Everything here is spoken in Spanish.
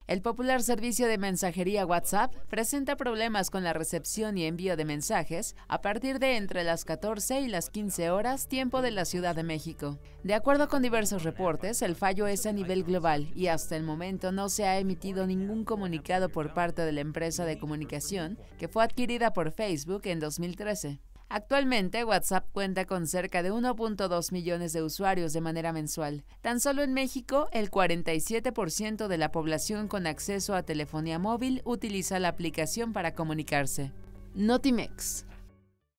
El popular servicio de mensajería WhatsApp presenta problemas con la recepción y envío de mensajes a partir de entre las 14 y las 15 horas tiempo de la Ciudad de México. De acuerdo con diversos reportes, el fallo es a nivel global y hasta el momento no se ha emitido ningún comunicado por parte de la empresa de comunicación que fue adquirida por Facebook en 2013. Actualmente, WhatsApp cuenta con cerca de 1.2 millones de usuarios de manera mensual. Tan solo en México, el 47% de la población con acceso a telefonía móvil utiliza la aplicación para comunicarse. Notimex.